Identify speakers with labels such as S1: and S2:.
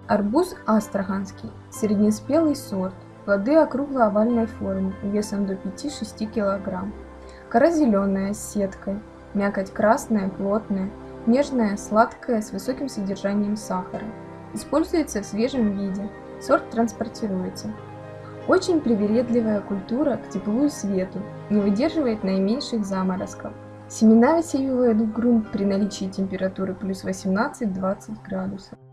S1: Арбуз астраханский, среднеспелый сорт, плоды округло-овальной формы, весом до 5-6 кг. Кора зеленая, с сеткой, мякоть красная, плотная, нежная, сладкая, с высоким содержанием сахара. Используется в свежем виде, сорт транспортируется. Очень привередливая культура к теплу и свету, не выдерживает наименьших заморозков. Семена высеивают в грунт при наличии температуры плюс 18-20 градусов.